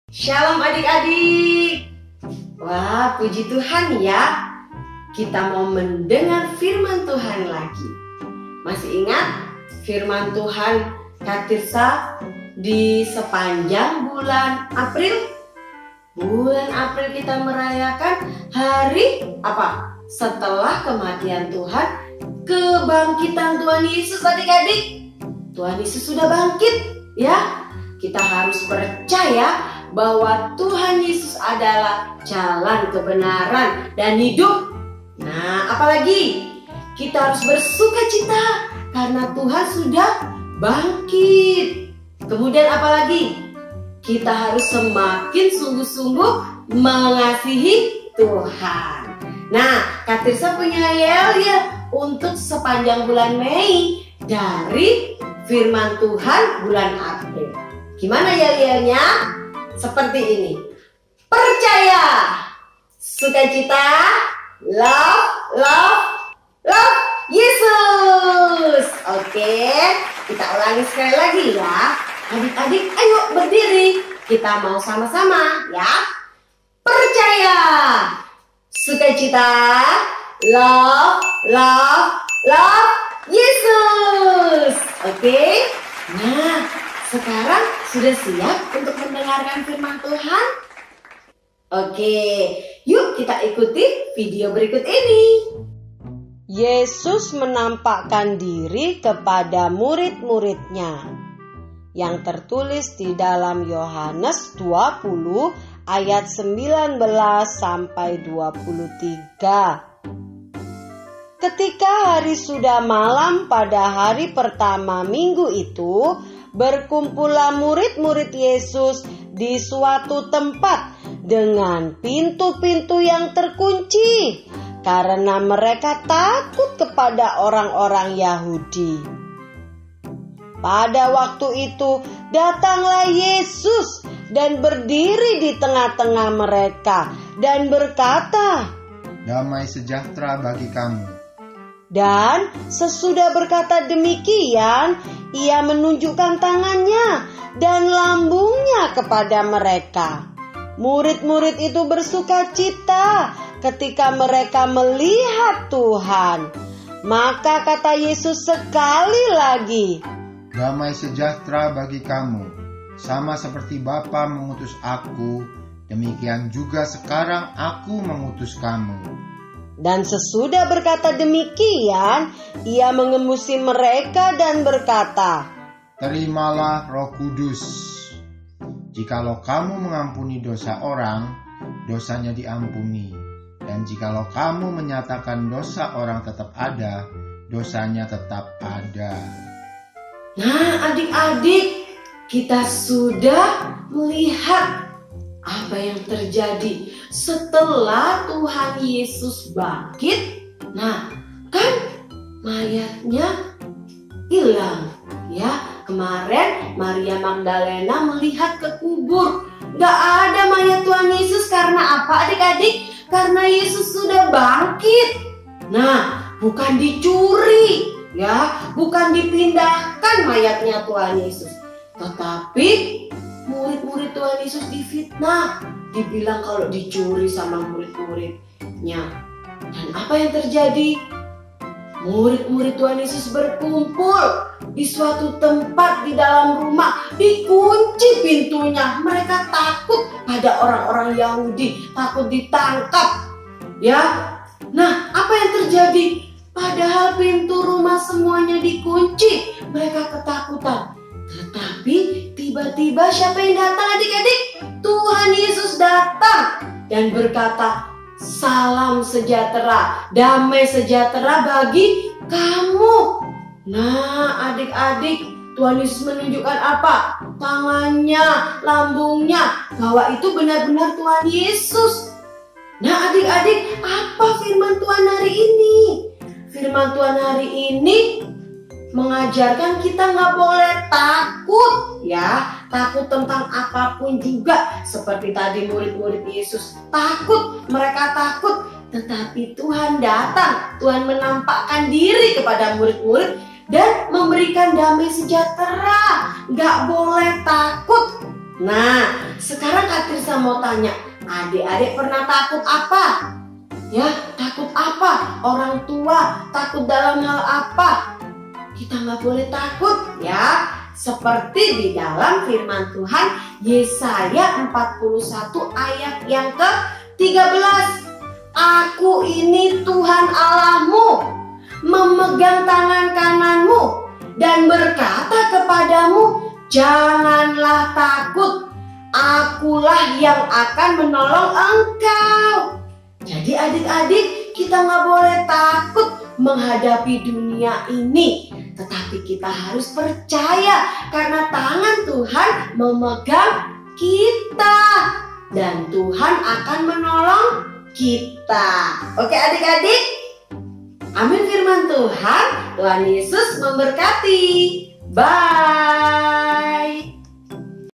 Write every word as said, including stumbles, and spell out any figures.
Shalom adik-adik. Wah, puji Tuhan ya. Kita mau mendengar firman Tuhan lagi. Masih ingat firman Tuhan Kak Tirsa di sepanjang bulan April? Bulan April kita merayakan hari apa? Setelah kematian Tuhan, kebangkitan Tuhan Yesus adik-adik. Tuhan Yesus sudah bangkit ya. Kita harus percaya bahwa Tuhan Yesus adalah jalan kebenaran dan hidup. Nah, apalagi kita harus bersuka cita karena Tuhan sudah bangkit. Kemudian apalagi? Kita harus semakin sungguh-sungguh mengasihi Tuhan. Nah, Kak Tirsa punya yel-yel untuk sepanjang bulan Mei dari firman Tuhan bulan April. Gimana yel-yelnya? Seperti ini. Percaya, sukacita, love, love, love Yesus. Oke, kita ulangi sekali lagi ya. Adik-adik, ayo berdiri. Kita mau sama-sama ya. Percaya, sukacita, love, love, love Yesus. Oke. Nah, sekarang sudah siap untuk mendengarkan firman Tuhan? Oke, yuk kita ikuti video berikut ini. Yesus menampakkan diri kepada murid-muridnya yang tertulis di dalam Yohanes dua puluh ayat sembilan belas sampai dua puluh tiga. Ketika hari sudah malam pada hari pertama minggu itu, berkumpullah murid-murid Yesus di suatu tempat dengan pintu-pintu yang terkunci karena mereka takut kepada orang-orang Yahudi. Pada waktu itu datanglah Yesus dan berdiri di tengah-tengah mereka dan berkata, "Damai sejahtera bagi kamu." Dan sesudah berkata demikian, ia menunjukkan tangannya dan lambungnya kepada mereka. Murid-murid itu bersuka cita ketika mereka melihat Tuhan. Maka kata Yesus sekali lagi, "Damai sejahtera bagi kamu. Sama seperti Bapa mengutus aku, demikian juga sekarang aku mengutus kamu." Dan sesudah berkata demikian, ia mengembusi mereka dan berkata, "Terimalah Roh Kudus. Jikalau kamu mengampuni dosa orang, dosanya diampuni. Dan jikalau kamu menyatakan dosa orang tetap ada, dosanya tetap ada." Nah, adik-adik, kita sudah melihat apa yang terjadi setelah Tuhan Yesus bangkit. Nah, kan mayatnya hilang ya. Kemarin Maria Magdalena melihat ke kubur, gak ada mayat Tuhan Yesus. Karena apa adik-adik? Karena Yesus sudah bangkit. Nah, bukan dicuri ya, bukan dipindahkan mayatnya Tuhan Yesus, tetapi murid-murid Tuhan Yesus difitnah, dibilang kalau dicuri sama murid-muridnya. Dan apa yang terjadi? Murid-murid Tuhan Yesus berkumpul di suatu tempat di dalam rumah, dikunci pintunya. Mereka takut pada orang-orang Yahudi, takut ditangkap. Ya, nah apa yang terjadi? Padahal pintu rumah semuanya dikunci, mereka ketakutan. Tetapi tiba-tiba siapa yang datang adik-adik? Tuhan Yesus datang dan berkata, "Salam sejahtera, damai sejahtera bagi kamu." Nah adik-adik, Tuhan Yesus menunjukkan apa? Tangannya, lambungnya, bahwa itu benar-benar Tuhan Yesus. Nah adik-adik, apa firman Tuhan hari ini? Firman Tuhan hari ini mengajarkan kita nggak boleh takut ya, takut tentang apapun juga. Seperti tadi murid-murid Yesus takut, mereka takut, tetapi Tuhan datang, Tuhan menampakkan diri kepada murid-murid dan memberikan damai sejahtera. Nggak boleh takut. Nah, sekarang Kak mau tanya, adik-adik pernah takut apa? Ya, takut apa? Orang tua takut dalam hal apa? Kita nggak boleh takut ya. Seperti di dalam firman Tuhan Yesaya empat puluh satu ayat yang ke tiga belas. Aku ini Tuhan Allahmu, memegang tangan kananmu dan berkata kepadamu, janganlah takut, akulah yang akan menolong engkau. Jadi adik-adik, kita nggak boleh takut menghadapi dunia ini. Tetapi kita harus percaya karena tangan Tuhan memegang kita. Dan Tuhan akan menolong kita. Oke adik-adik? Amin firman Tuhan. Tuhan Yesus memberkati. Bye.